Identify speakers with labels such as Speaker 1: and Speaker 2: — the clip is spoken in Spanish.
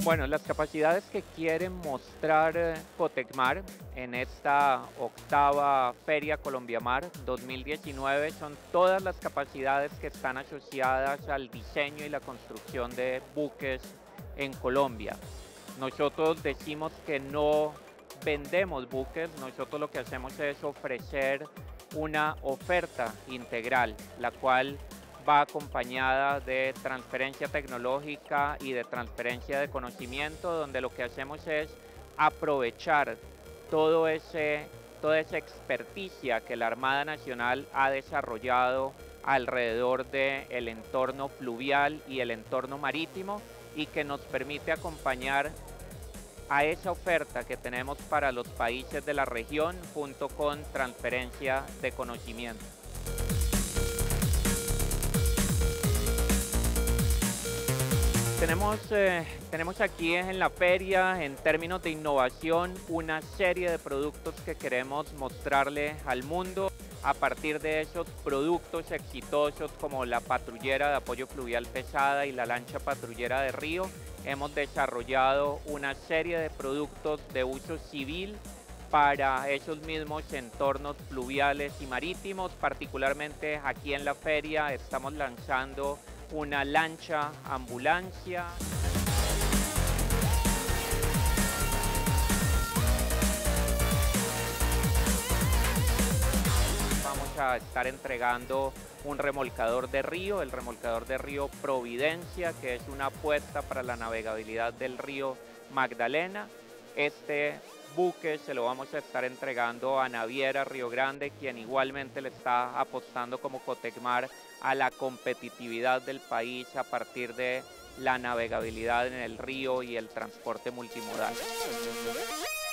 Speaker 1: Bueno, las capacidades que quiere mostrar Cotecmar en esta octava Feria Colombiamar 2019 son todas las capacidades que están asociadas al diseño y la construcción de buques en Colombia. Nosotros decimos que no vendemos buques, nosotros lo que hacemos es ofrecer una oferta integral, la cual va acompañada de transferencia tecnológica y de transferencia de conocimiento, donde lo que hacemos es aprovechar todo toda esa experticia que la Armada Nacional ha desarrollado alrededor del entorno fluvial y el entorno marítimo y que nos permite acompañar a esa oferta que tenemos para los países de la región junto con transferencia de conocimiento. Tenemos aquí en la feria, en términos de innovación, una serie de productos que queremos mostrarle al mundo. A partir de esos productos exitosos como la patrullera de apoyo fluvial pesada y la lancha patrullera de río, hemos desarrollado una serie de productos de uso civil para esos mismos entornos fluviales y marítimos. Particularmente aquí en la feria estamos lanzando una lancha ambulancia. Vamos a estar entregando un remolcador de río, el remolcador de río Providencia, que es una apuesta para la navegabilidad del río Magdalena. Este buque se lo vamos a estar entregando a Naviera Río Grande, quien igualmente le está apostando como Cotecmar a la competitividad del país a partir de la navegabilidad en el río y el transporte multimodal.